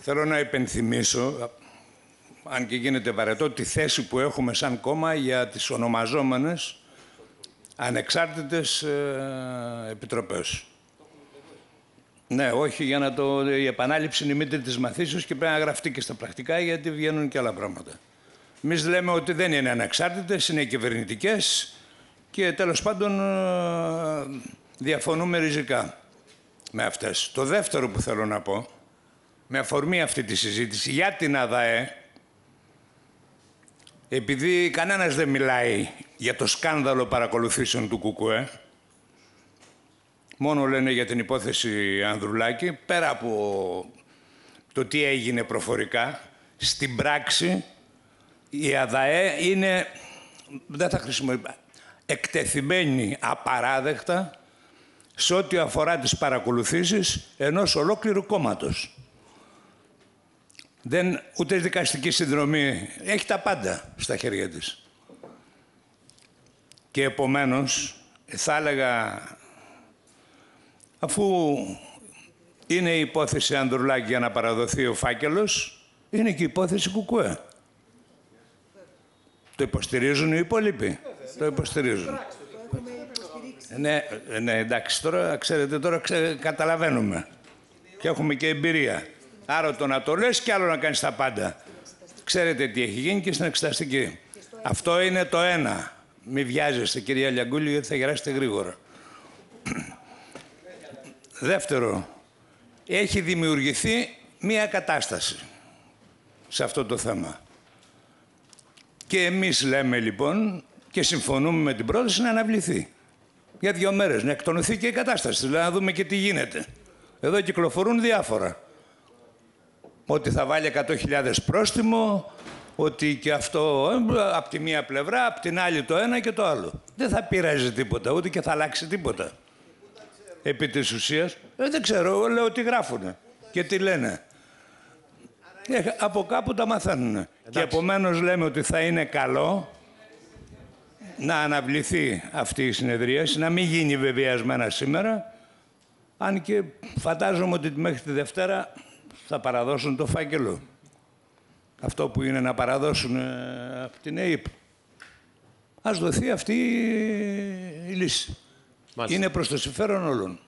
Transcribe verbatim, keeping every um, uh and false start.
Θέλω να υπενθυμίσω, αν και γίνεται βαρετό, τη θέση που έχουμε σαν κόμμα για τις ονομαζόμενες ανεξάρτητες ε, επιτροπές. Ναι, όχι, για να το... η επανάληψη είναι η μήτρη της μαθήσεως και πρέπει να γραφτεί και στα πρακτικά, γιατί βγαίνουν και άλλα πράγματα. Εμείς λέμε ότι δεν είναι ανεξάρτητες, είναι κυβερνητικές και τέλος πάντων ε, διαφωνούμε ριζικά με αυτές. Το δεύτερο που θέλω να πω, με αφορμή αυτή τη συζήτηση για την ΑΔΑΕ, επειδή κανένας δεν μιλάει για το σκάνδαλο παρακολουθήσεων του ΚΚΕ, μόνο λένε για την υπόθεση Ανδρουλάκη, πέρα από το τι έγινε προφορικά, στην πράξη η ΑΔΑΕ είναι, δεν θα χρησιμοποιήσω, εκτεθειμένη απαράδεκτα σε ό,τι αφορά τις παρακολουθήσεις ενός ολόκληρου κόμματος. Δεν, ούτε δικαστική συνδρομή, έχει τα πάντα στα χέρια της. Και επομένως, θα έλεγα, αφού είναι η υπόθεση Ανδρουλάκη για να παραδοθεί ο φάκελος, είναι και η υπόθεση ΚΚΕ. Το υποστηρίζουν οι υπόλοιποι. Το υποστηρίζουν. Ναι, ναι, εντάξει, τώρα, ξέρετε, τώρα ξε, καταλαβαίνουμε. Και έχουμε και εμπειρία. Άρα το να το λες και άλλο να κάνεις τα πάντα. Ξέρετε τι έχει γίνει και στην εξεταστική. Αυτό είναι το ένα. Μη βιάζεστε, κυρία Λιαγκούλη, γιατί θα γεράσετε γρήγορα. Δεύτερο, έχει δημιουργηθεί μία κατάσταση σε αυτό το θέμα. Και εμείς λέμε λοιπόν και συμφωνούμε με την πρόταση να αναβληθεί. Για δύο μέρες, να εκτονωθεί και η κατάσταση. Δηλαδή να δούμε και τι γίνεται. Εδώ κυκλοφορούν διάφορα. Ότι θα βάλει εκατό χιλιάδες πρόστιμο, ότι και αυτό από τη μία πλευρά, από την άλλη το ένα και το άλλο. Δεν θα πειράζει τίποτα, ούτε και θα αλλάξει τίποτα. Επί της ουσίας, ε, δεν ξέρω, λέω τι γράφουνε και τι λένε. Ε, από κάπου τα μαθαίνουν. Και επομένως λέμε ότι θα είναι καλό να αναβληθεί αυτή η συνεδρίαση, να μην γίνει βεβαιασμένα σήμερα, αν και φαντάζομαι ότι μέχρι τη Δευτέρα θα παραδώσουν το φάκελο. Αυτό που είναι να παραδώσουν ε, από την ΕΕΠ. Ας δοθεί αυτή η λύση. Μάλιστα. Είναι προς το συμφέρον όλων.